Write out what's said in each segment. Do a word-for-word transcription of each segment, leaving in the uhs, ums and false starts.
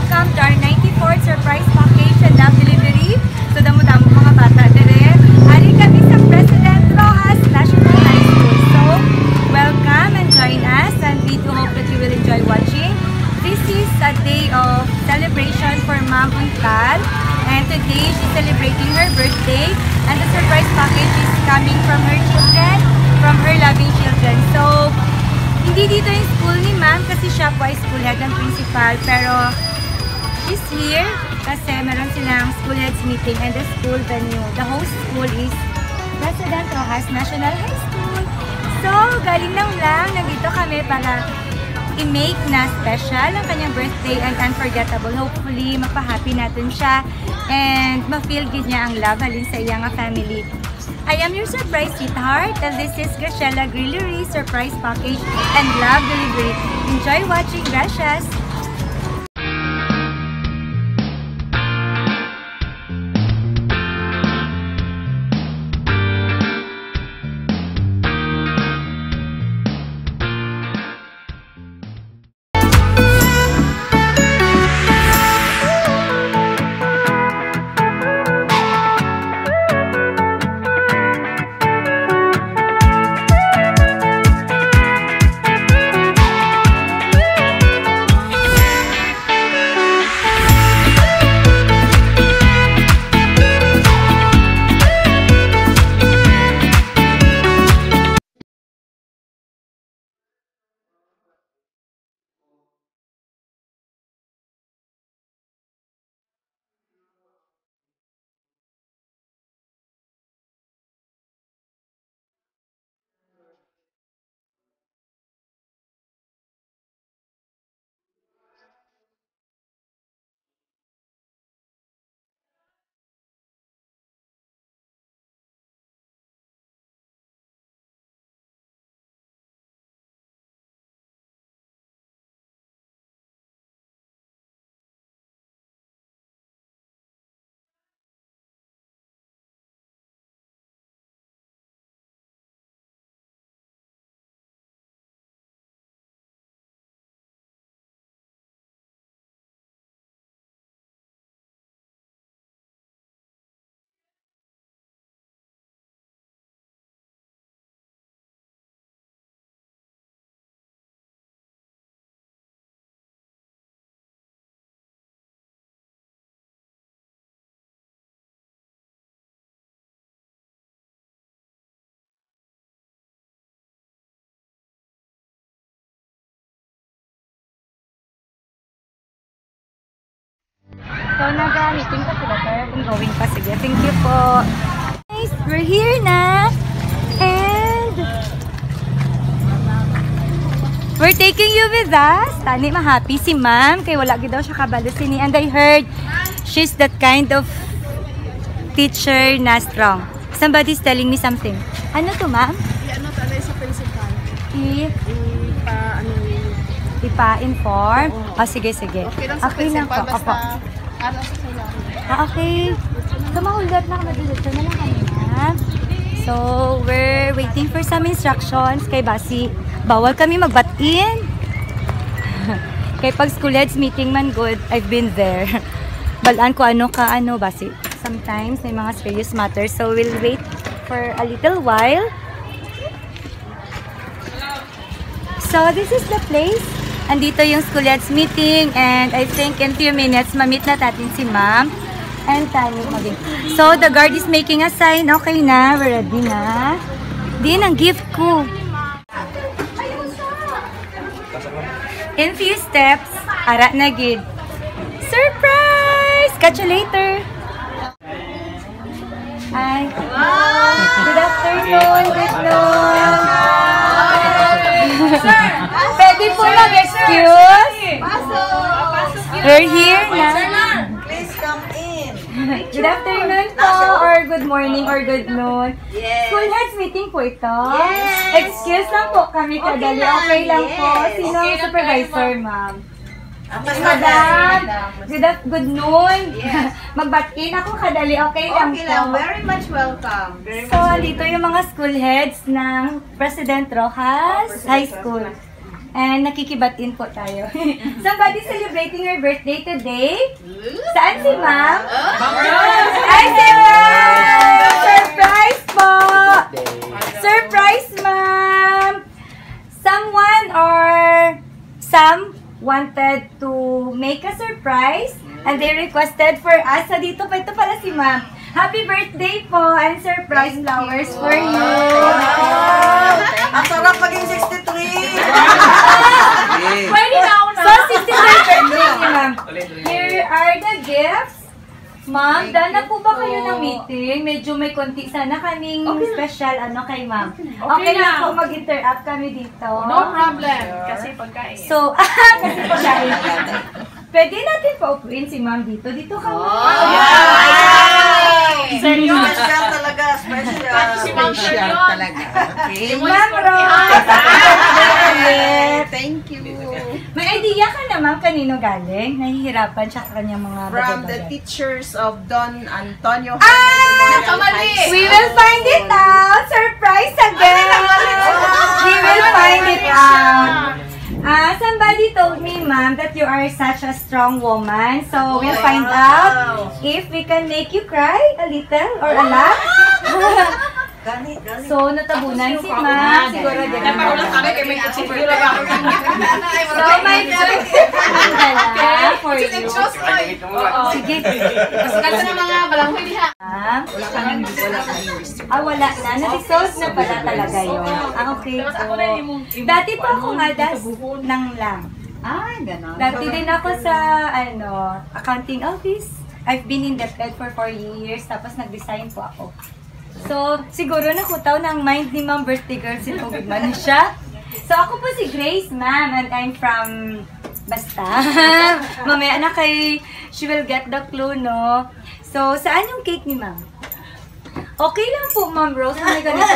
welcome to our ninety-fourth surprise package and love delivery. So, damo-damo mga bata dire. Ari kami sa President Roxas National High School. So, welcome and join us, and we do hope that you will enjoy watching. This is a day of celebration for Ma'am Untal, and today she's celebrating her birthday, and the surprise package is coming from her children, from her loving children. So, hindi dito yung school ni Ma'am kasi siya po ay school head and principal, pero she's here kasi meron silang school heads meeting and the school venue. The host school is President Roxas National High School. So, galing lang lang, nandito kami para i-make na special ang kanyang birthday and unforgettable. Hopefully, mapahappy natin siya and ma-feel good niya ang love halin sa iyang family. I am your surprise sweetheart, and this is Graciela Grillery surprise package and love delivery. Enjoy watching, gracias! So, nag-meeting pa sila, sir. Kung going pa, sige. Thank you po. Guys, we're here na. And we're taking you with us. Tani, ma-happy si ma'am. Kaya wala daw siya kabalo sini. And I heard she's that kind of teacher na strong. Somebody's telling me something. Ano to, ma'am? Ano to? Ano sa principal? I? Ipa, ano yun? Ipa-inform? Oh, sige, sige. Okay lang sa okay principal, lang po. basta Opo. ano sa salari. Ah, okay. So, mahulgat na kami dito na lang kami na. So, we're waiting for some instructions kay Basi. Bawal kami mag-bat-in. Kay pag school heads meeting man good, I've been there. Balaan ko ano ka ano, Basi. Sometimes may mga serious matters. So, we'll wait for a little while. So, this is the place. Andito yung school heads meeting, and I think in few minutes, ma-meet na natin si ma'am and Tani maging. So, the guard is making a sign. Okay na, we're ready na. Din ang gift ko. In few steps, ara na gid. Surprise! Catch you later! Hi! Good afternoon! Good afternoon! Sir! Pwede po mag-excuse? We're here na. Please come in. Good afternoon po, or good morning, or good noon. Yes. School heads meeting po ito. Yes. Excuse lang po kami kadali. Okay lang po. Yes. Sino ang supervisor, ma'am? Ang Madam, good, af- good noon. Yes. Magbat-in ako kadali. Okay lang Okay po. lang. Very much welcome. Very So, much dito yung mga school heads ng President Roxas Oh, President High School. Roxas. And nakikibatin po tayo. Somebody celebrating her birthday today? Saan si ma'am? Ay, si ma'am! Surprise po! Surprise, ma'am! Someone or some wanted to make a surprise and they requested for us. So dito pa, ito pala si ma'am. Happy birthday po and surprise flowers for you. Ang sarap maging sixty-three! Pwede na ako na. So, sixty-third birthday ni ma'am. Here are the gifts. Ma'am, daan na po ba kayo ng meeting? Medyo may konti sana kaming special ano kay ma'am. Okay lang po mag-interact kami dito. No problem. Kasi pagkain. So, kasi pagkain. Pwede natin paupuin si ma'am dito. Dito ka ma'am. Serious siya talaga, special. Special talaga. Okay. Ma'am Rose! Thank you. May idea ka na ma'am kanino galing? Nahihirapan siya sa kanyang mga From the bagay-bagay. teachers of Don Antonio. Ah! We will find it out! Surprise again! We will find it out! Ah, somebody told me, ma'am, that you are such a strong woman. So, we'll find out if we can make you cry a little or a lot. Ganit, ganit. So, natabunan si ma'am. Siguro din. So, my birthday for you. Sige. Kasi ng mga balanghoy diha. Ma'am. Ah, wala na. Na-resolve na pala talaga yun. Ah, okay po. Dati po ako nga das nang lang. Ay, gano'n. Dati din ako sa, ano, accounting office. I've been in that field for four years. Tapos nag-design po ako. So, siguro nakutaw ng mind ni Ma'am Birthday Girl si Tugid man siya. So, ako po si Grace, ma'am, and I'm from Basta. Mamaya na kay, she will get the clue, no? So, saan yung cake ni ma'am? Okay lang po, Ma'am Rose. May ganito.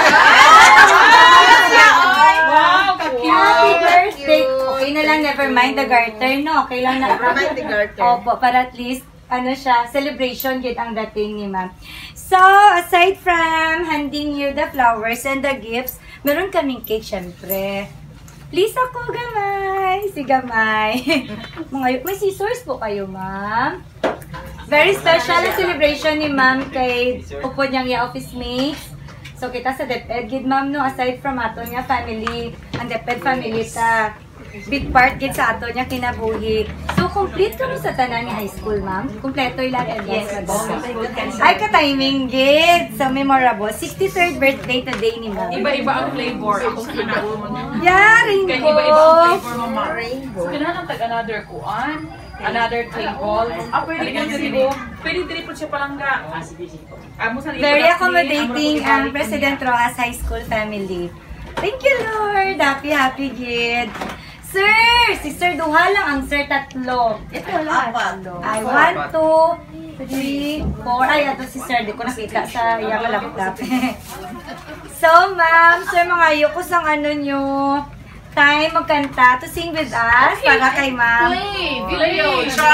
Wow, ka-cute. Happy birthday! Okay na lang, never mind the garter, no? Okay lang na. Never mind the garter. Opo, para at least, ano siya, celebration yun ang dating ni ma'am. So, aside from handing you the flowers and the gifts, meron kaming cake, syempre. Please ako, gamay. Si gamay. Mga, may scissors po kayo, ma'am. Very special na celebration ni ma'am kay upo niyang ya-office mates. So, kita sa DepEd, gid ma'am, no, aside from ato niya family, ang DepEd family ta, big part gid sa ato niya kinabuhi. So, complete kami sa tanan ni high school, ma'am. Kompleto yung lahat. Yes, ay, ka-timing gid. So, memorable. sixty-third birthday today ni ma'am. Iba-iba ang flavor. Ako sa pinakaw mo. Yeah, Kaya iba-iba ang rainbow. flavor mo, ma. So, kailangan tag another kuan, another table. Ah, pwede mo dito. Pwede dito siya palangga. Amo sa Very accommodating ang President Rojas High School family. Thank you, Lord. Happy, happy gid. Sir! Si Sir Duha lang ang Sir tatlo. Ito wala. Apat. Ay, one, two, three, four. Ay, ito si Sir. Di ko nakita sa iyang laptop. So, ma'am, Sir, mga yukos ang ano nyo. Time magkanta to sing with us para kay ma'am. Play! Video!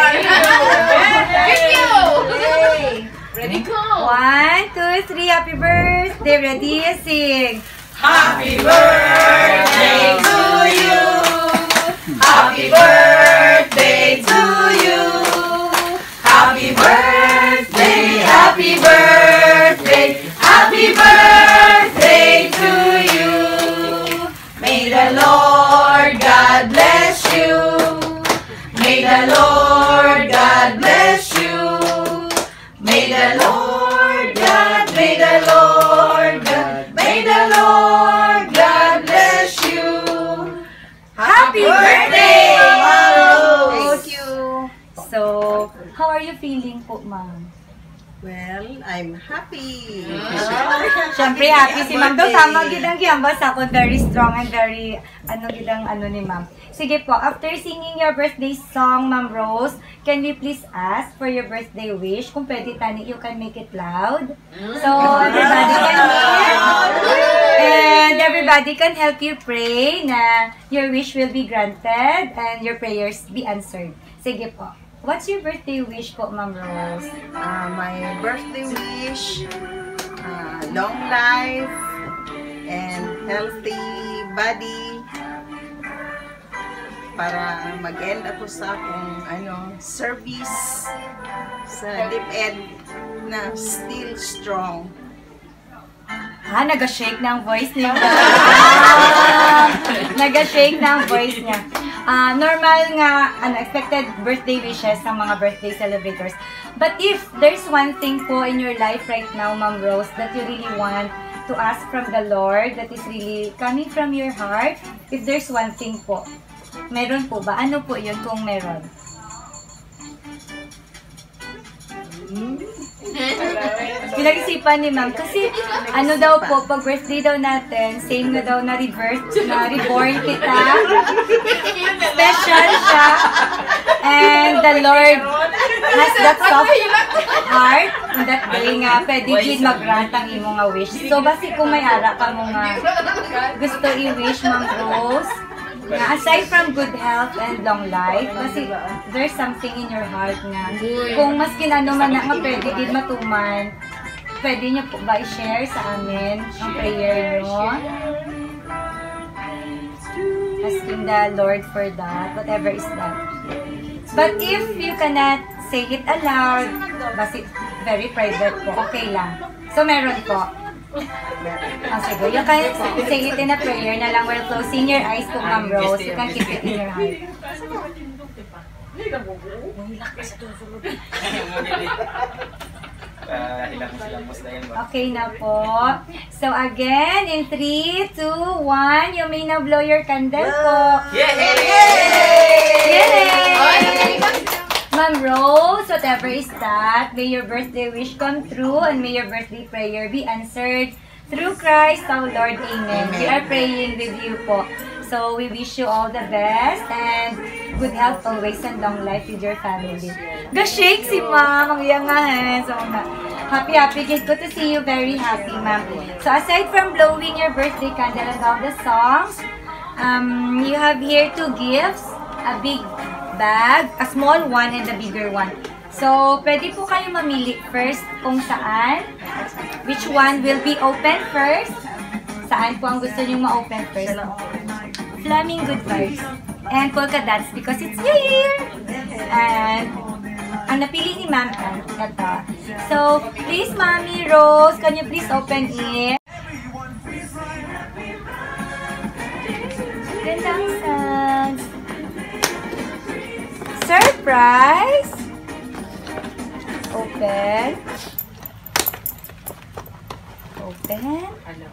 Video! Ready, go! One, two, three. Happy birthday. Ready? Sing. Happy birthday to you! Happy birthday to you! Happy birthday! Happy birthday! Happy birthday to you! May the Lord God bless you! May the Lord God bless you! May the Lord God, may the Lord God, may the Lord God bless you! Happy birthday! Thank you. So, how are you feeling po, ma'am? Well, I'm happy. Siyempre, happy si ma'am. Daw, tama gidang giyambas ako. Very strong and very, ano gidang ano ni ma'am. Sige po, after singing your birthday song, Ma'am Rose, can we please ask for your birthday wish? Kung pwede, Tani, you can make it loud. So, everybody can hear. And everybody can help you pray na your wish will be granted and your prayers be answered. Sige po. What's your birthday wish po, Ma'am Rose? Uh, my birthday wish, uh, long life and healthy body para mag-end ako sa akong ano, service sa DepEd na still strong. Ha, nag-shake na ang voice niya. Nag-shake na ang voice niya. Uh, normal nga, unexpected birthday wishes sa mga birthday celebrators. But if there's one thing po in your life right now, Ma'am Rose, that you really want to ask from the Lord, that is really coming from your heart, if there's one thing po, meron po ba? Ano po yun kung meron? Pinag-isipan ni ma'am kasi ano daw po, pag birthday daw natin, same na daw na reverse, na reborn kita. Special siya. And the Lord has that soft heart that day nga, pwede din mag-grant ang imong nga wish. So, basi kung may ara ka mo nga gusto i-wish, Ma'am Rose, na aside from good health and long life, kasi there's something in your heart nga. Kung maskin ano man na nga pwede din matuman, pwede niyo po ba i-share sa amin ang prayer niyo? Asking the Lord for that, whatever is that. But if you cannot say it aloud, basi very private po, okay lang. So meron po. Oh, sige, you can say it in a prayer na lang while closing your eyes po, Ma'am Rose. You can keep it in your heart. Okay na po. So again, in three, two, one, you may now blow your candle po. Yay! Yay! Ma'am Rose, whatever is that, may your birthday wish come true and may your birthday prayer be answered through Christ our Lord. Amen. We are praying with you po. So we wish you all the best and good health always and long life with your family. Ga-shake si ma'am, ang iyangahan. So, happy, happy. It's good to see you very happy, ma'am. So aside from blowing your birthday candle and all the songs, um, you have here two gifts, a big bag, a small one, and a bigger one. So, pwede po kayo mamili first kung saan, which one will be open first. Saan po ang gusto nyo ma-open first? Flaming Good Vibes and Polka Dots because it's New Year! And, ang napili ni Ma'am Ann, ito. So, please, Mami Rose, can you please open it? Gandang sounds. Surprise! Open. Open.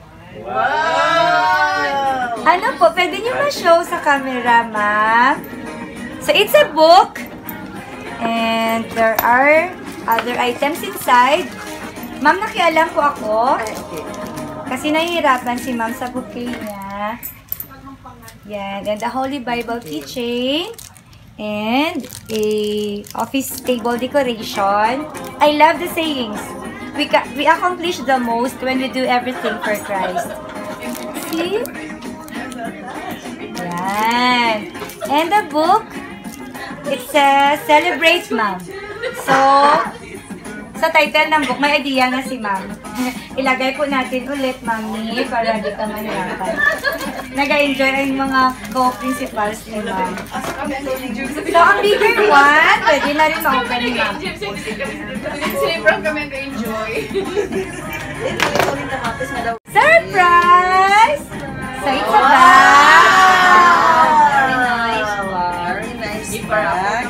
Wow! Ano po? Pwede nyo ma-show sa camera, ma'am? So, it's a book. And there are other items inside. Ma'am, nakialam po ako. Kasi nahihirapan si ma'am sa bouquet niya. Yan. And the Holy Bible keychain. And a office table decoration. I love the sayings. We ca we accomplish the most when we do everything for Christ. See? Yan. And the book, it says, Celebrate Ma'am. So, sa title ng book, may idea na si Ma'am. Ilagay po natin ulit, Mami, para di ka mahirapan. Nag-enjoy ang mga co-principals ni Ma'am. So, ang bigger one, pwede na rin ma-open ni Ma'am. Sobrang kami nag-enjoy. Surprise! So, it's a bag. Very nice. Very nice bag.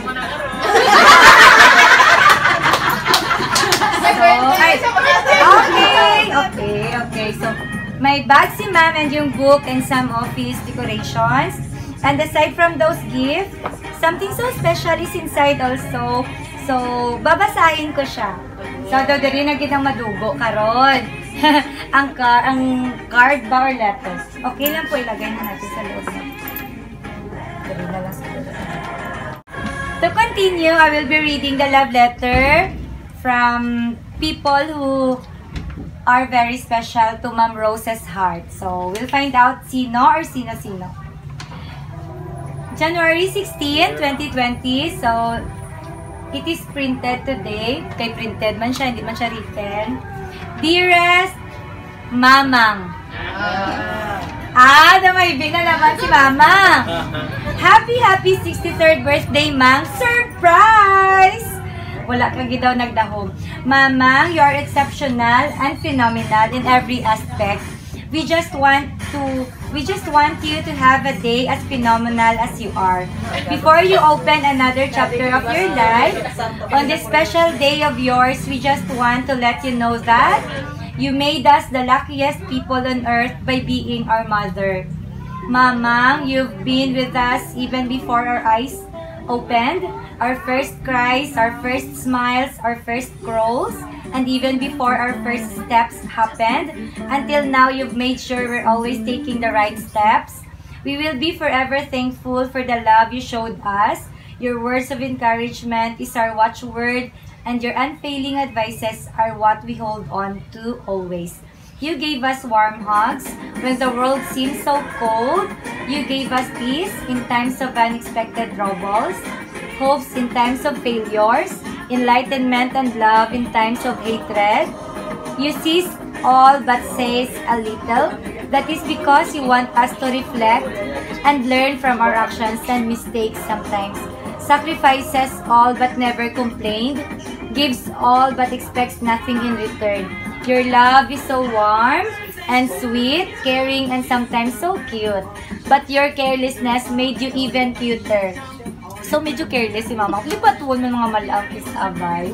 Okay, okay, okay. So, may bag si ma'am and yung book and some office decorations. And aside from those gifts, something so special is inside also. So, babasahin ko siya. So, daw din na ginang madugo karon. ang, car ang card ba or letters? Okay lang po, ilagay na natin sa loob na. Dali na lang sa loob. To continue, I will be reading the love letter from people who are very special to Ma'am Rose's heart. So, we'll find out sino or sino-sino. January sixteenth, twenty twenty. So, it is printed today. Kay printed man siya, hindi man siya written. Dearest Mamang, Ah, namaybig na naman si Mama. Happy, happy sixty-third birthday, Mang. Surprise! Wala kang daw nagdahom. Mama, you are exceptional and phenomenal in every aspect. We just want to, we just want you to have a day as phenomenal as you are. Before you open another chapter of your life, on this special day of yours, we just want to let you know that you made us the luckiest people on earth by being our mother. Mamang, you've been with us even before our eyes opened, our first cries, our first smiles, our first crawls, and even before our first steps happened. Until now, you've made sure we're always taking the right steps. We will be forever thankful for the love you showed us. Your words of encouragement is our watchword, and your unfailing advices are what we hold on to always. You gave us warm hugs when the world seemed so cold. You gave us peace in times of unexpected troubles, hopes in times of failures, enlightenment and love in times of hatred. You cease all but says a little. That is because you want us to reflect and learn from our actions and mistakes sometimes. Sacrifices all but never complained. Gives all but expects nothing in return. Your love is so warm and sweet, caring, and sometimes so cute. But your carelessness made you even cuter. So, medyo careless si Mama. Lipatuon mo mga malampis abay.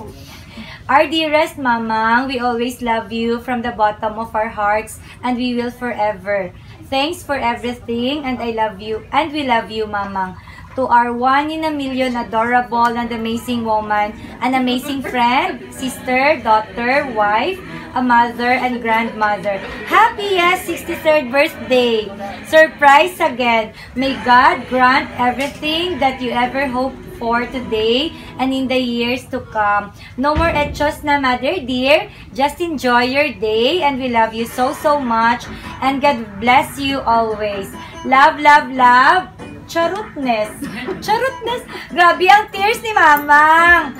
Our dearest Mamang, we always love you from the bottom of our hearts, and we will forever. Thanks for everything, and I love you, and we love you, Mamang. To our one in a million adorable and amazing woman, an amazing friend, sister, daughter, wife, a mother, and grandmother. Happy yes, sixty-third birthday! Surprise again! May God grant everything that you ever hoped for today and in the years to come. No more etchos na, Mother dear. Just enjoy your day, and we love you so, so much. And God bless you always. Love, love, love. Charutness. Charutness. Grabe ang tears ni Mamang.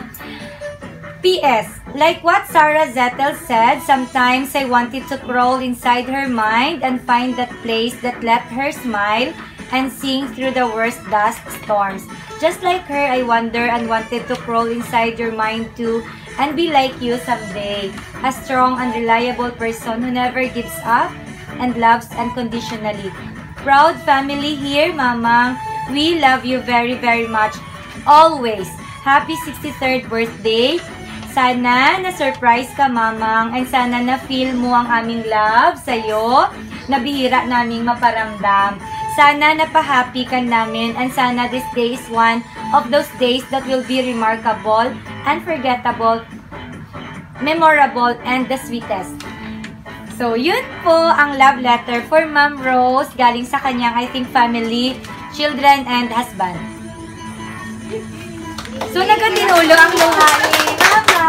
P S. Like what Sarah Zettel said, sometimes I wanted to crawl inside her mind and find that place that let her smile and sing through the worst dust storms. Just like her, I wonder and wanted to crawl inside your mind too and be like you someday. A strong and reliable person who never gives up and loves unconditionally. Proud family here, Mamang. We love you very, very much. Always. Happy sixty-third birthday. Sana na-surprise ka, Mamang, and sana na-feel mo ang aming love sa'yo na bihira naming maparamdam. Sana napahappy ka namin, and sana this day is one of those days that will be remarkable, unforgettable, memorable, and the sweetest. So, yun po ang love letter for Ma'am Rose galing sa kanyang, I think, family, children, and husband. So, nagkatinulo ang luha ni Mama.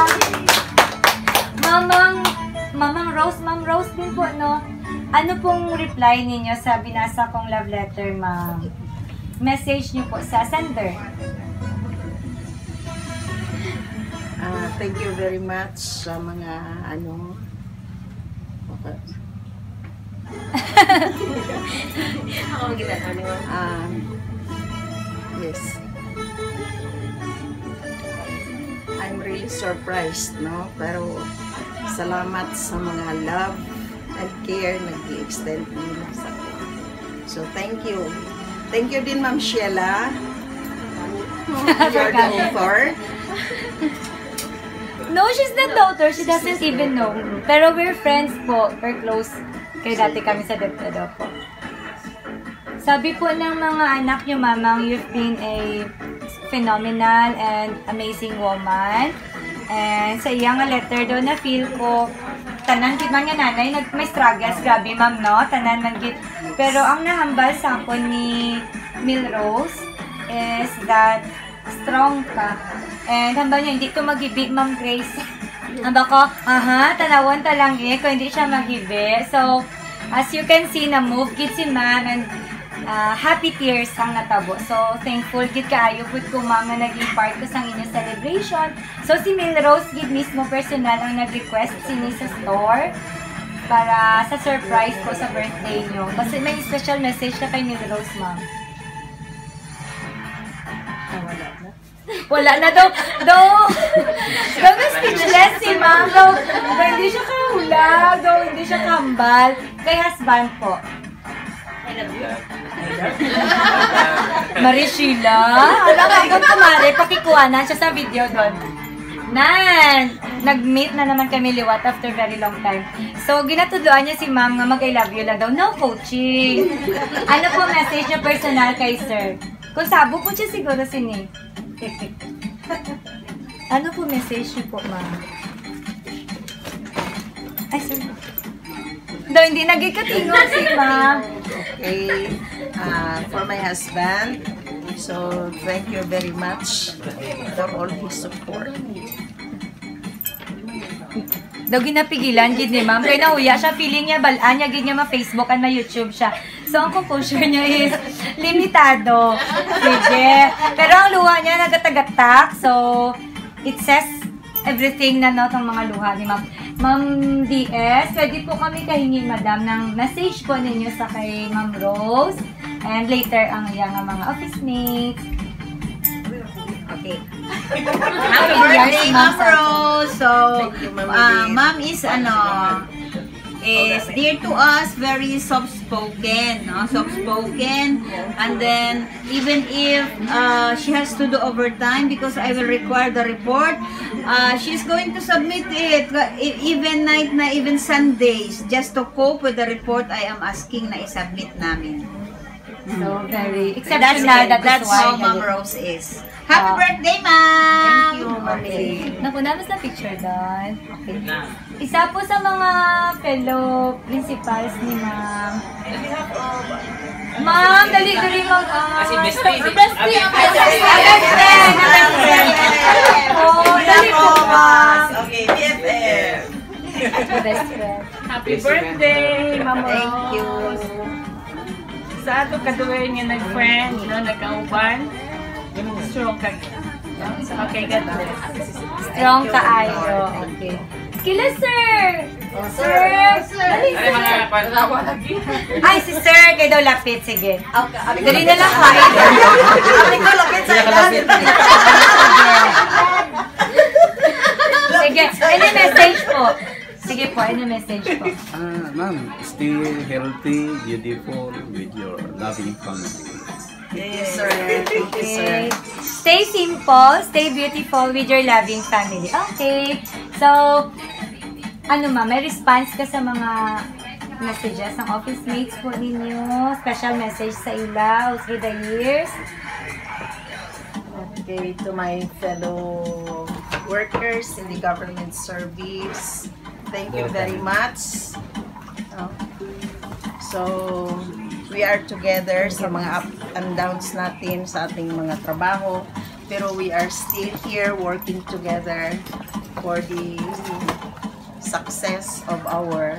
Mamang, Mamang Rose, Ma'am Rose din po, no? Ano pong reply ninyo sa binasa kong love letter, Ma'am? Message niyo po sa sender. Uh, thank you very much sa mga, ano, okay. Ako ang ginagawa niyo. Um, yes. I'm really surprised, no? Pero salamat sa mga love and care na i-extend niyo sa akin. So, thank you. Thank you din, Ma'am Sheila. You're the author. No, she's the daughter. She doesn't even know. Pero we're friends po. We're close. Kaya dati kami sa Deptedo po. Sabi po ng mga anak niyo, Mamang, you've been a phenomenal and amazing woman. And sa iyang letter daw na feel ko, tanan kit man nga nanay, nag may struggles, grabe ma'am, no? Tanan man git. Pero ang nahambal sa ako ni Milrose is that strong ka. And hambal niya, hindi to mag-ibig, Ma'am Grace. Hamba ko, aha, tanawan ta lang eh, kung hindi siya mag-ibi. So, as you can see, na-move git si ma'am, and uh, happy tears ang natabo. So, thankful git kaayo pud ko, ma'am, na naging part ko sa inyong celebration. So, si Milrose git mismo personal ang nag-request sini sa store para sa surprise po sa birthday nyo. Kasi may special message na kay Miss Rose, ma'am. Wala na daw. Daw. Daw na speechless si ma'am. Daw, daw hindi siya kahula. Daw hindi siya kambal. Kay husband po. I love you. Marie Sheila. Alam ka, kung kumari, pakikuhanan siya sa video doon. Nan! Nag-meet na naman kami liwat after very long time. So, ginatudloan niya si ma'am nga mag-I love you lang daw. No coaching. Ano po message niya personal kay sir? Kung sabo po siya siguro sini. Ano po message niyo po, ma'am? Ay, sir. Daw, hindi nagkikatingog si ma'am. Okay, uh, for my husband, so thank you very much for all his support. Daw ginapigilan gid ni ma'am kay nahuya siya, feeling niya balaan niya gid niya ma-Facebook and ma-YouTube siya. So ang composure niya is limitado. Sige. Pero ang luha niya nagatagatak. So it says everything na no tong mga luha ni ma'am. Ma'am D S, pwede po kami kahingi madam ng message po ninyo sa kay Ma'am Rose and later ang iyang mga office mates. Okay. Happy birthday, Ma'am Rose. So, uh, Ma'am is ano, is dear to us, very soft-spoken, no? Soft-spoken, and then even if uh, she has to do overtime because I will require the report, uh, she's going to submit it e- even night na even Sundays just to cope with the report I am asking na i-submit namin. So very That's, exceptional. That that's is why. how Ma'am Rose is. Happy Ah. birthday, Ma'am! Thank you, Mami. Naku, nabas na picture doon. Okay. Isa po sa mga fellow principals ni ma'am. Ma'am, dali dali mag ah. Kasi bestie. Bestie ang bestie. Oh, dali po ma'am. Okay, B F F. Best friend. Happy birthday, Mama. Thank you. Sa ato katuloy nga nag-friend, no, nagkauban. Strong ka. Okay, God bless. Strong kaayo. Okay. Kila sir. Sir. Dali Ay, sir. mga parawa lagi. Ay, si sir. Kayo daw lapit. Sige. Dali na lang kayo. Ako ko lapit sa ilan. Sige. Any message po? Sige po. Any message po? Ah, ma'am, stay healthy, beautiful with your loving family. Yes, sir. Thank you, sir. Okay. Stay simple, stay beautiful with your loving family. Okay. So, ano ma, may response ka sa mga messages ng office mates po ninyo? Special message sa ila through the years? Okay, to my fellow workers in the government service, thank you very much. Oh. So, we are together sa mga up and downs natin sa ating mga trabaho, pero we are still here working together for the success of our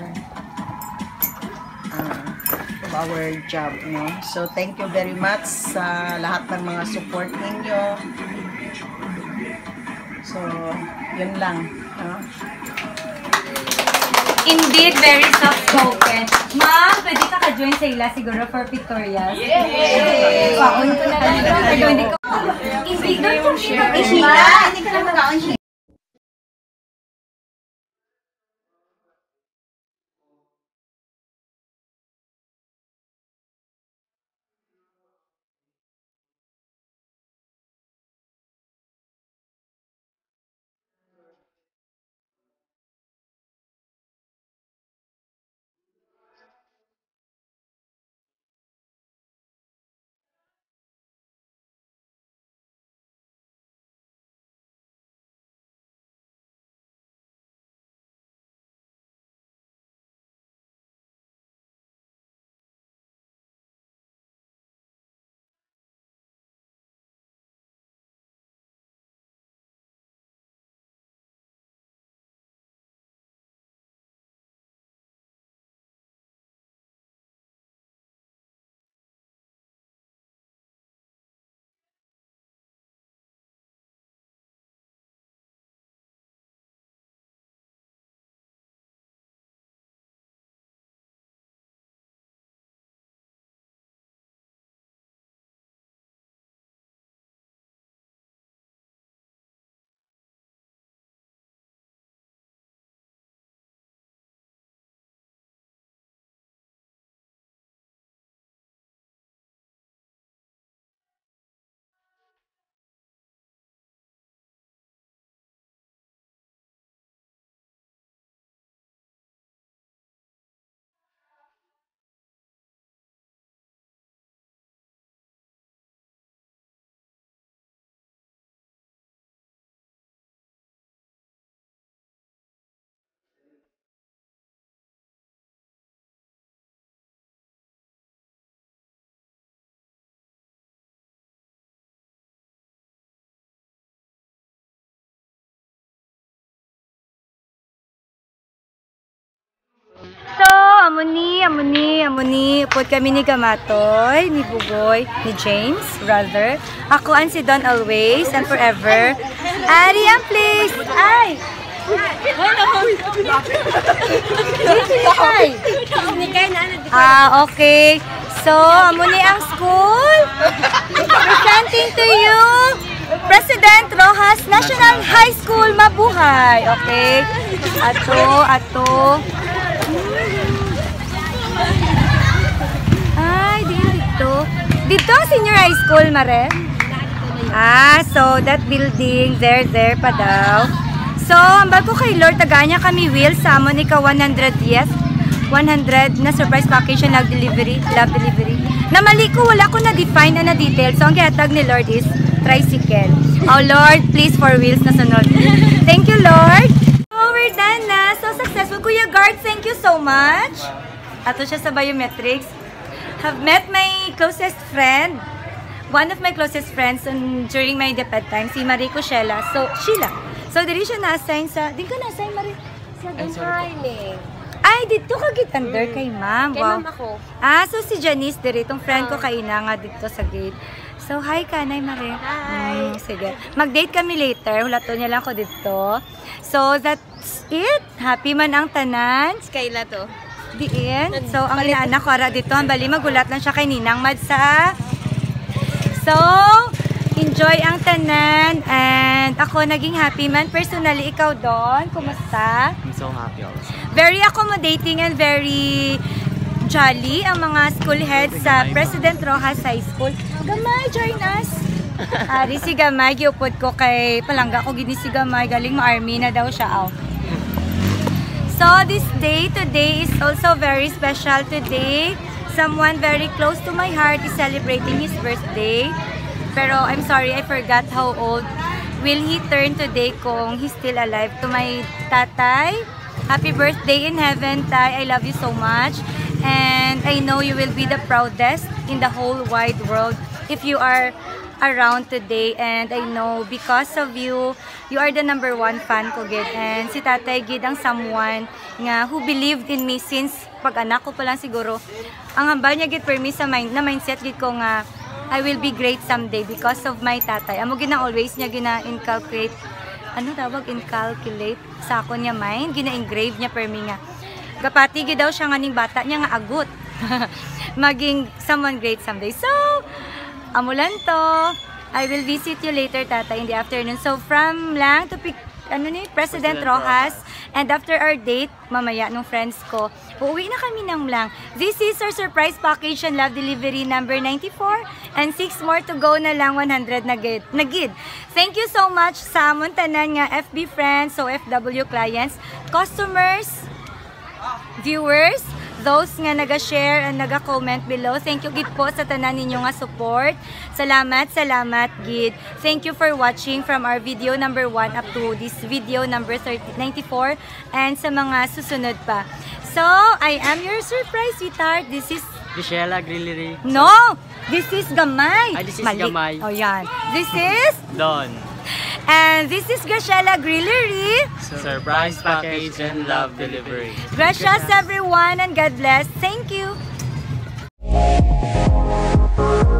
uh, of our job, no? So thank you very much sa lahat ng mga support ninyo. So yun lang, no? Indeed, very soft-spoken. Ma'am, pwede ka ka-join sa ila siguro for pictorials? Yay! Paon ko na lang. Pero hindi ko... Indeed, doon ko siya. Eh, Sheila, hindi ka na mag-aon, Sheila. amuni, amuni. Upod kami ni Gamatoy, ni Bugoy, ni James, rather. Ako ang si Don always and forever. Ariam, please! Ay! Ay! Ah, okay. So, amuni ang school. Presenting to you, President Rojas National High School. Mabuhay. Okay? Ato, ato. Ay, dito. Dito, senior high school, Mare. Ah, so that building, there, there pa daw. So, ang bago kay Lord, taganya kami will sa amon ika one hundred, yes. one hundred na surprise package na love delivery, love delivery. Na mali ko, wala ko na-define na na-detail. So, ang gihatag ni Lord is tricycle. Oh, Lord, please for wheels na sunod. Thank you, Lord. Oh, we're done na. So successful. Kuya Guard, thank you so much. Ato siya sa biometrics. Have met my closest friend. One of my closest friends on, during my deped time, si Marico Sheila. So, Sheila. So, diri siya na-assign sa... Di ka na-assign, Mari? Sa Dunhaining. Ay, dito ka git under kay ma'am. Kay Wow. ma'am ako. Ah, so si Janice diri, itong friend ko kay Ina nga dito sa gate. So, hi ka, Nay Mare. Hi. Mm, sige. Mag-date kami later. Hulato niya lang ko dito. So, that's it. Happy man ang tanan. Kayla to. Diin. So, ang inaanak ko ara dito, ang bali magulat lang siya kay Ninang Madsa. So, enjoy ang tanan. And ako naging happy man. Personally, ikaw doon. Kumusta? I'm so happy also. Very accommodating and very jolly ang mga school heads sa President Rojas High School. Gamay, join us! Ari si Gamay, giupod ko kay palangga ko gini si Gamay. Galing mo army na daw siya. Oh. So this day, today is also very special today. Someone very close to my heart is celebrating his birthday. Pero I'm sorry, I forgot how old will he turn today kung he's still alive. To my tatay, happy birthday in heaven, Tay. I love you so much. And I know you will be the proudest in the whole wide world if you are around today. And I know because of you, you are the number one fan ko, Gid. And si Tatay, Gid, ang someone nga who believed in me since pag-anak ko pa lang siguro. Ang hamba niya, Gid, for me sa mind, na mindset, Gid, ko nga I will be great someday because of my tatay. Amo gina always niya gina-inculcate, ano tawag, inculcate sa ako niya mind, gina-engrave niya per me nga. Kapati gid daw siya nga ning bata niya nga agut. Maging someone great someday. So, amulan to. I will visit you later, tata, in the afternoon. So, from lang to pick, ano ni, President, President Rojas. And after our date, mamaya nung friends ko, uuwi na kami ng lang. This is our surprise package and love delivery number ninety-four. And six more to go na lang, one hundred na gid. Na gid. Thank you so much sa amon tanan nga F B friends, so F W clients, customers, viewers, those nga naga-share and naga-comment below. Thank you gid po sa tanan ninyo nga support. Salamat, salamat gid. Thank you for watching from our video number one up to this video number ninety-four and sa mga susunod pa. So, I am your surprise sweetheart. This is Graciela Grillery. No! This is Gamay. Ay, this is Mali. Gamay. Oh, yan. This is Don. And this is Graciela Grillery. Surprise package and love delivery. Gracias everyone and God bless. Thank you.